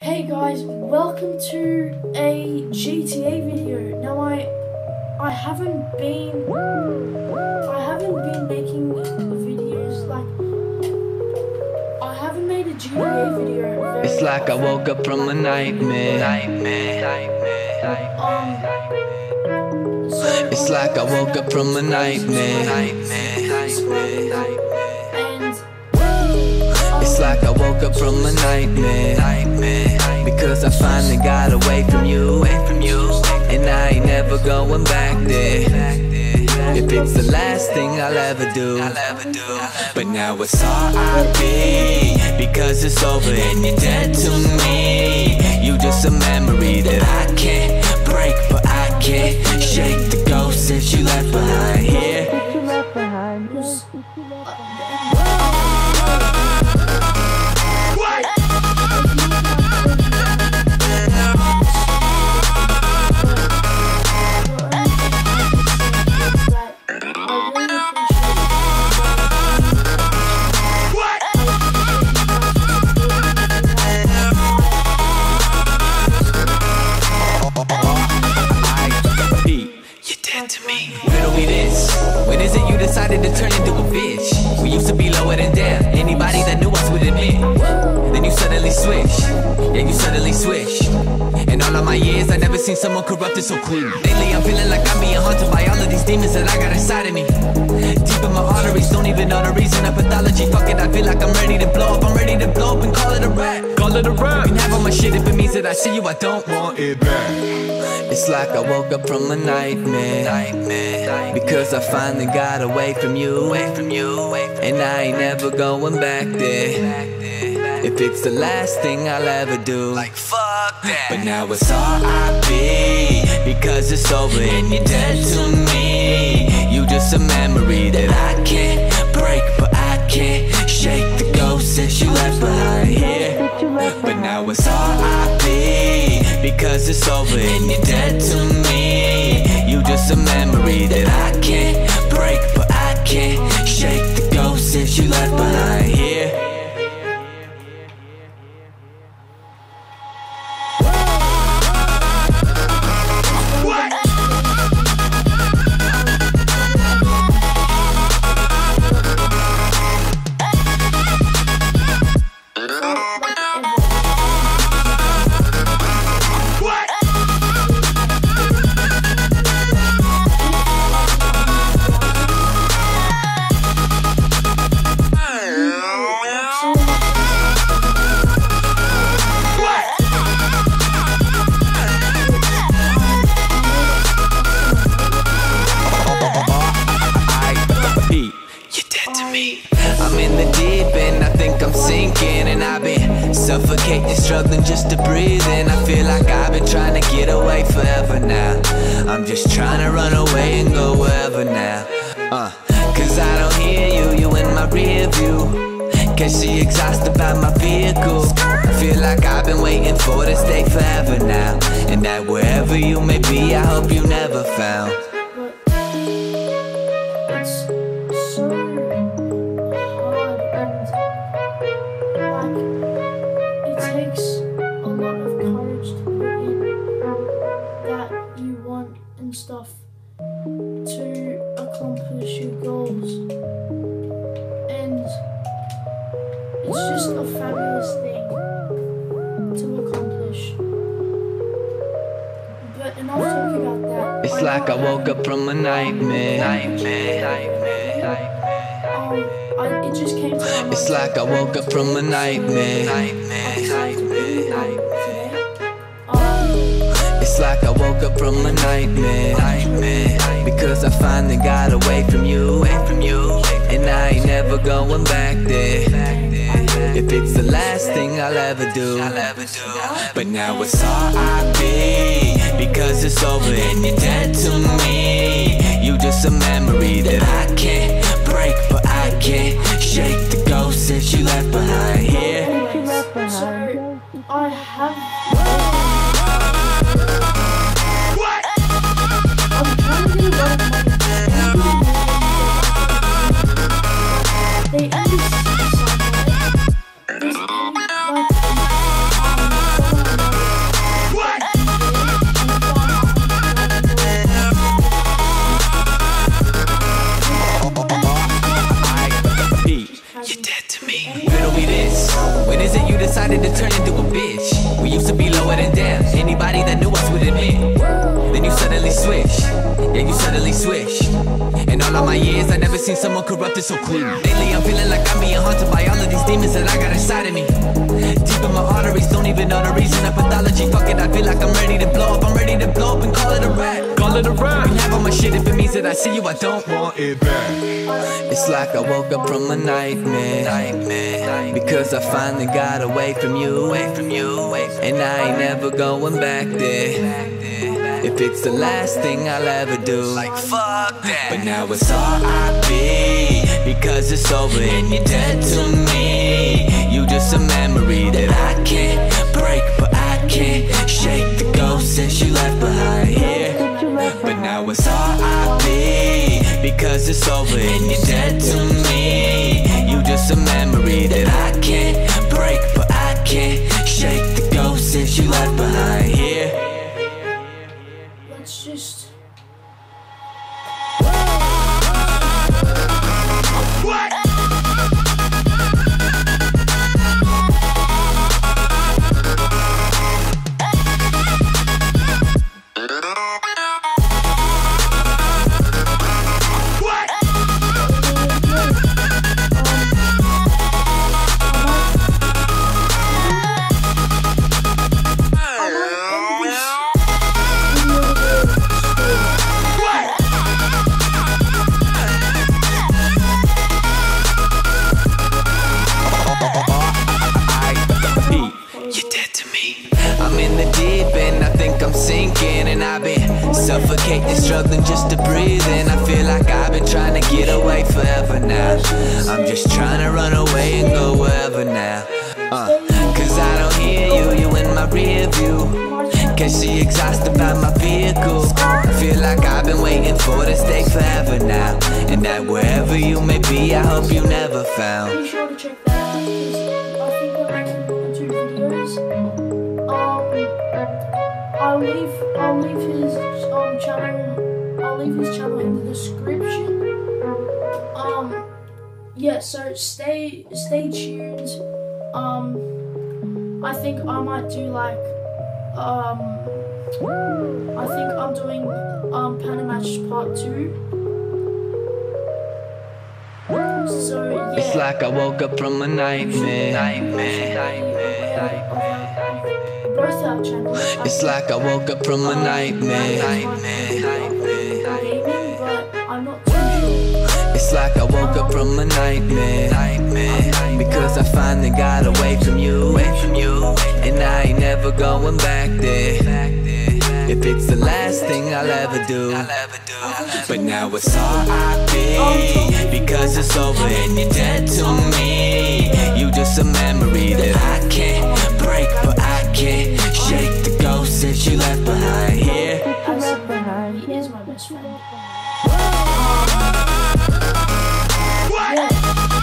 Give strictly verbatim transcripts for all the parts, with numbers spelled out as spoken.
Hey guys, welcome to a G T A video. Now I I haven't been I haven't been making videos like I haven't made a G T A video very It's like I woke up from a nightmare. Um so It's like I woke up from a nightmare. And It's like I woke up from a nightmare. Because I finally got away from you, and I ain't never going back there. If it's the last thing I'll ever do, but now it's R I P because it's over and you're dead to me. You just a memory that I can't break, but I can't shake the ghost that you left behind here. Riddle me this, when is it you decided to turn into a bitch? We used to be lower than down, anybody that knew us would admit. Then you suddenly switch, yeah you suddenly switch. In all of my years I never seen someone corrupted so quick. Lately I'm feeling like I'm being haunted by all of these demons that I got inside of me. Deep in my arteries, don't even know the reason of pathology. Fuck it, I feel like I'm ready to blow up. I'm ready to blow up and call it a rap. Call it a rap. You can have all my shit if it means that I see you, I don't want it back. It's like I woke up from a nightmare, because I finally got away from you, and I ain't never going back there. If it's the last thing I'll ever do, like fuck that. But now it's R I P because it's over and you're dead to me. You just a memory that I can't break, but I can't shake the ghost that you left behind here. But now it's R I P because it's over and you're dead to me. You just a memory that I can't break, but I can't shake the ghost that you left behind here. I'm in the deep end, I think I'm sinking, and I've been suffocating, struggling just to breathe. And I feel like I've been trying to get away forever now. I'm just trying to run away and go wherever now. Uh, Cause I don't hear you, you in my rear view. Can't see exhausted by my vehicle. I feel like I've been waiting for this day forever now, and that wherever you may be, I hope you never found. Stuff to accomplish your goals, and it's just a fabulous thing to accomplish. But enough talking about that. It's I like I woke up from a nightmare. nightmare. Um, I, it just came to my It's like I woke up from a nightmare. It's like I woke up from a nightmare, because I finally got away from you, and I ain't never going back there. If it's the last thing I'll ever do, but now it's R I P because it's over and you're dead to me. You just a memory that I can't break, but I can't shake the ghost that you left behind here. So I have They ended bitch. We used to be lower than down. Anybody that knew us would admit. Then you suddenly switch. Yeah, you suddenly switch. In all of my years, I never seen someone corrupted so quick. Lately, I'm feeling like I'm being haunted by all of these demons that I got inside of me. Deep in my arteries, don't even know the reason of pathology. Fuck it, I feel like I'm ready to blow up. I'm ready to blow up and call it a rap. Call it a rap. You can have all my shit if it means that I see you, I don't want it back. It's like I woke up from a nightmare, nightmare. Because I finally got away from you, away from you, away from and I ain't never going back there. If it's the last thing I'll ever do, like fuck that. But now it's R I P because it's over and you're dead to me. You just a memory that I can't break, but I can't shake the ghost since you left behind here. But now it's R I P because it's over and you're dead to me. You just a memory that I can't break, but I can't shake the ghost since you left behind here. Let's just. What? Suffocating, struggling just to breathe. And I feel like I've been trying to get away forever now. I'm just trying to run away and go wherever now. uh, Cause I don't hear you, you in my rear view. Can't see exhaust about my vehicle. I feel like I've been waiting for this day forever now. And that wherever you may be, I hope you never found. Be sure to check that out, because I think we're making two videos. Um, I'll leave, I'll leave his um channel, I'll leave his channel in the description. Um, yeah, so stay, stay tuned. Um, I think I might do like, um, I think I'm doing um Panamatch part two. So yeah. It's like I woke up from a nightmare, nightmare, nightmare, nightmare. Both our channels. It's like I woke up from a nightmare, nightmare, nightmare. Gaming, but I'm not too sure. It's like I woke up from a nightmare, nightmare. Because I finally got away from you, away from you. And I ain't never going back there. If it's the last thing I'll ever do. But now it's R I P because it's over and you're dead to me. You just a memory that I can't break, but I can't shake the ghost since you left behind here. He is my best friend. What? Yeah.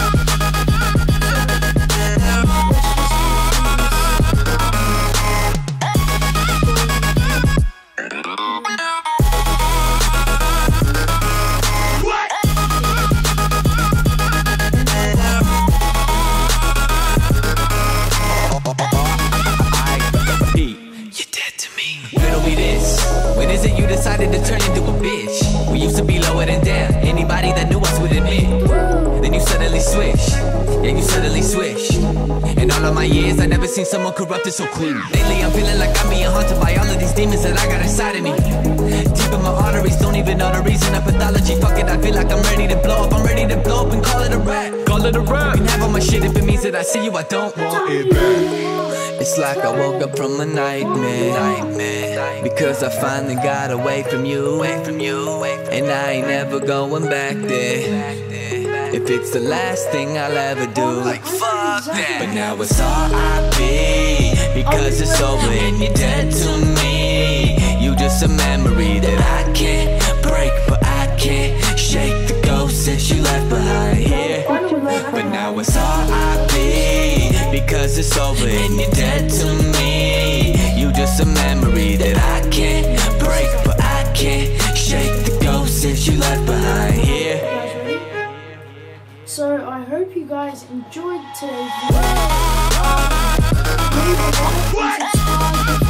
Decided to turn into a bitch. We used to be lower than down. Anybody that knew us would admit. Then you suddenly switch. Yeah, you suddenly switch. In all of my years, I never seen someone corrupted so quick. Lately, I'm feeling like I'm being haunted by all of these demons that I got inside of me. Deep in my arteries, don't even know the reason of pathology. Fuck it, I feel like I'm ready to blow up. I'm ready to blow up and call it a rap. Call it a rap. You can have all my shit if it means that I see you, I don't want it back. It's like I woke up from a nightmare, nightmare. Because I finally got away from you, away from you. And I ain't never going back there. If it's the last thing I'll ever do, like fuck that. But now it's R I P because it's over and you're dead to me. You just a memory that I can't break, but I can't shake the ghost since you left behind here. But now it's R I P because it's over and you're dead to me. You just a memory that I can't break, but I can't shake the ghost since you left behind here. So I hope you guys enjoyed today's video. subscribe. Leave a like and subscribe.